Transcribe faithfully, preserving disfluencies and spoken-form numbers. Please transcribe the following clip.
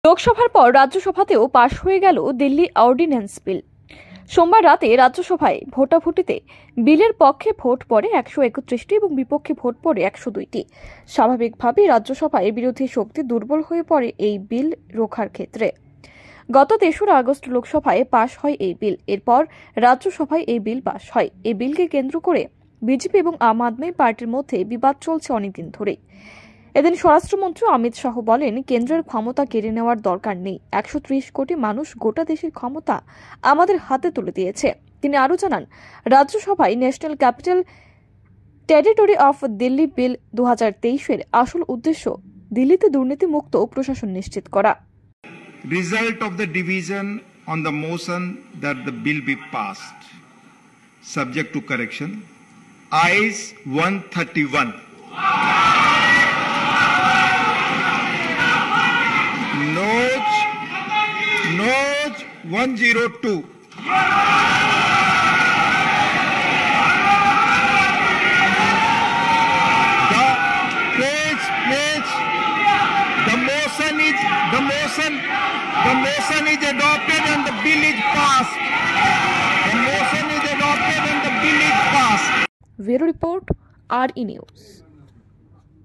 লোকসভার পর রাজ্যসভাতেও পাশ হয়ে গেল দিল্লি অর্ডিন্যান্স বিল। সোমবার রাতে রাজ্যসভায় ভোটাভুটিতে বিলের পক্ষে ভোট পড়ে একশো একত্রিশটি এবং বিপক্ষে ভোট পড়ে একশো দুইটি। স্বাভাবিকভাবেই রাজ্যসভায় বিরোধী শক্তি দুর্বল হয়ে পড়ে এই বিল রোখার ক্ষেত্রে। গত তেসরা আগস্ট লোকসভায় পাশ হয় এই বিল। এরপর রাজ্যসভায় এই বিল পাশ হয়। এই বিলকে কেন্দ্র করে বিজেপি এবং আম আদমি পার্টির মধ্যে বিবাদ চলছে অনেকদিন ধরেই। এদিন স্বরাষ্ট্রমন্ত্রী অমিত শাহ বলেন, কেন্দ্রের ক্ষমতা কেড়ে নেওয়ার দরকার নেই। একশো ত্রিশ কোটি মানুষ গোটা দেশের ক্ষমতা আমাদের হাতে তুলে দিয়েছে। তিনি আরও জানান, রাজ্যসভায় National Capital Territory of Delhi bill দু হাজার তেইশের আসল উদ্দেশ্য দিল্লিতে দুর্নীতি মুক্ত প্রশাসন নিশ্চিত করা। Result of the division on the motion that the bill be passed, subject to correction, ayes one thirty-one. Noes, noes one oh two. The page, page, the motion is, the motion, the motion is adopted and the bill is passed. The motion is adopted and the bill is passed. Bureau Report, R E News.